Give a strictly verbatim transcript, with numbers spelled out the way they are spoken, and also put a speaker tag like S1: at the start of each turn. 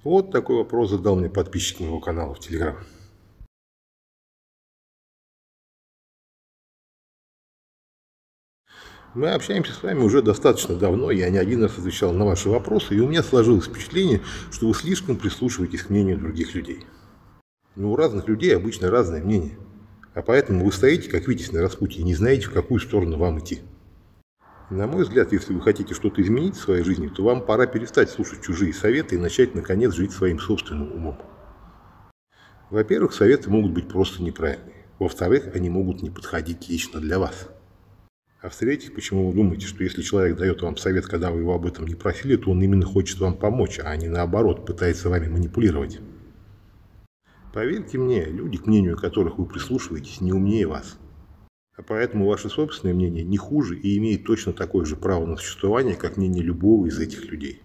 S1: Вот такой вопрос задал мне подписчик моего канала в Телеграм. Мы общаемся с вами уже достаточно давно, я не один раз отвечал на ваши вопросы, и у меня сложилось впечатление, что вы слишком прислушиваетесь к мнению других людей. Но у разных людей обычно разное мнение, а поэтому вы стоите, как Витязь на распутье, и не знаете, в какую сторону вам идти. На мой взгляд, если вы хотите что-то изменить в своей жизни, то вам пора перестать слушать чужие советы и начать, наконец, жить своим собственным умом. Во-первых, советы могут быть просто неправильные. Во-вторых, они могут не подходить лично для вас. А в-третьих, почему вы думаете, что если человек дает вам совет, когда вы его об этом не просили, то он именно хочет вам помочь, а не наоборот, пытается вами манипулировать? Поверьте мне, люди, к мнению которых вы прислушиваетесь, не умнее вас. А поэтому ваше собственное мнение не хуже и имеет точно такое же право на существование, как мнение любого из этих людей.